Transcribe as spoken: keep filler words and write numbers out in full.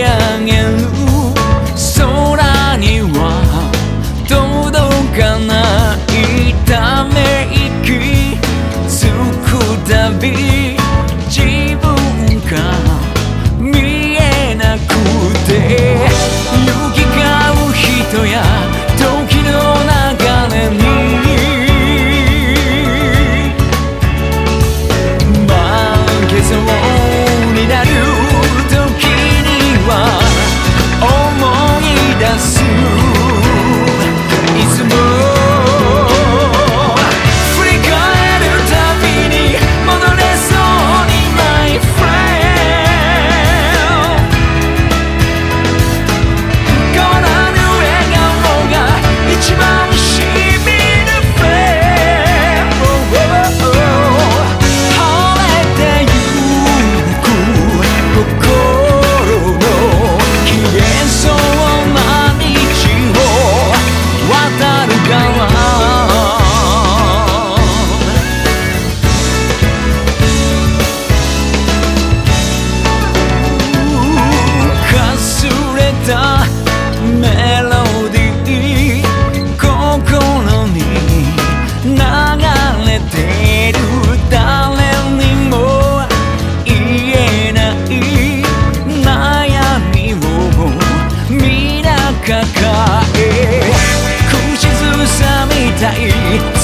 らげる空には届かないため息つくたび自分が見えなくて行き交う人や時の流れに負けそうになる時には思い出すいつも振り返るたびに戻れそうに My friend 変わらぬ笑顔が一番しみる friend 晴れてゆく心の消えそうな道を渡る側かすれたメロディー心に流れてる誰にも言えない悩みを皆抱え口ずさみたい